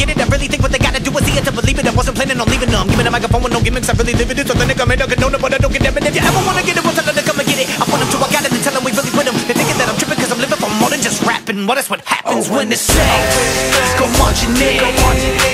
get it. I really think what they gotta do is see it to believe it. I wasn't planning on leaving them. Give me the microphone with no gimmicks. I really live it. It's authentic. I made a condone it, but I don't get them. And if you ever wanna get it, we'll tell them to come and get it. I want them to, I got it, and tell them we really with them. They're thinking that I'm tripping cause I'm living for more than just rapping. Well, that's what happens when it's safe. Go marching in.